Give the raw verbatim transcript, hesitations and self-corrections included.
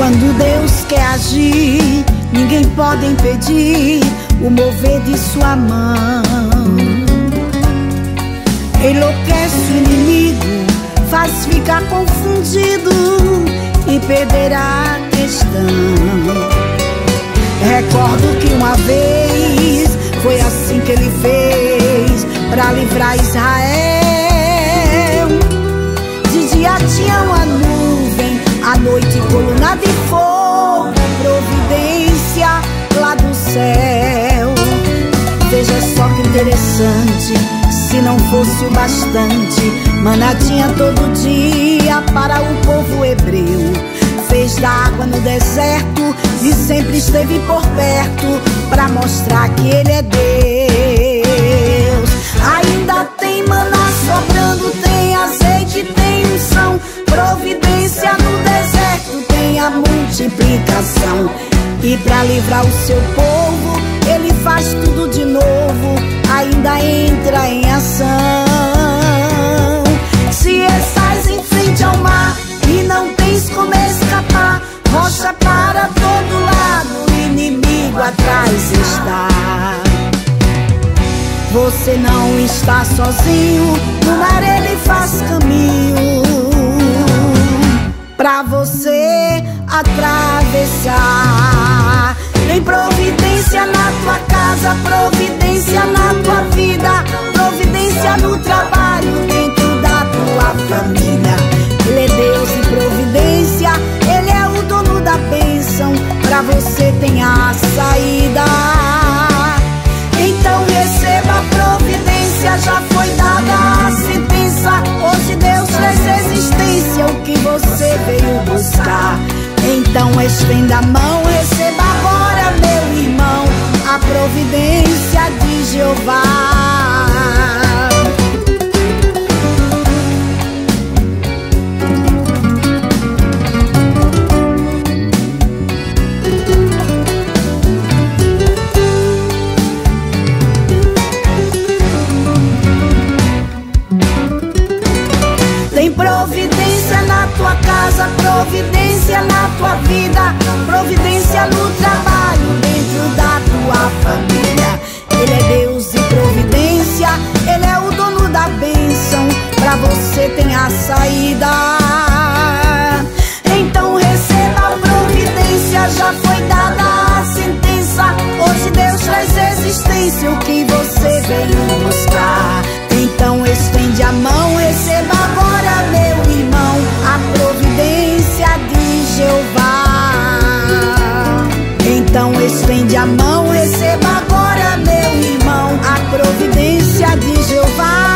Quando Deus quer agir, ninguém pode impedir o mover de sua mão. Enlouquece o inimigo, faz ficar confundido e perder a questão. Recordo que uma vez foi assim que ele fez para livrar Israel. De dia tinha uma nuvem, à noite coluna de fogo, providência lá do céu. Veja só que interessante, se não fosse o bastante, maná tinha todo dia para o povo hebreu. Fez da água no deserto e sempre esteve por perto para mostrar que ele é Deus. Ainda tem maná sobrando, tem azeite, tem unção, providência no deserto, tem a multiplicação. E para livrar o seu povo, ele faz tudo de novo, ainda entra em ação. Se estás em frente ao mar e não tens como escapar, rocha para todo lado, o inimigo atrás está. Você não está sozinho, no mar ele faz caminho pra você atravessar. Tem providência na tua casa, providência na tua vida, providência no trabalho, dentro da tua família. Ele é Deus e providência, ele é o dono da bênção, pra você tem a saída. Então receba a providência, já foi dada a sentença. Hoje Deus traz existência, o que você veio buscar. Então estenda a mão, receba agora, meu irmão, a providência de Jeová. Tem providência na tua casa, providência na tua vida, providência no trabalho, dentro da tua família. Ele é Deus e providência, ele é o dono da bênção, pra você tem a saída. Então receba a providência, já foi dada a sentença. Hoje Deus traz existência, o que você veio buscar. Então estende a mão, receba agora, meu irmão, a providência de Jeová. Então estende a mão, receba agora, meu irmão, a providência de Jeová.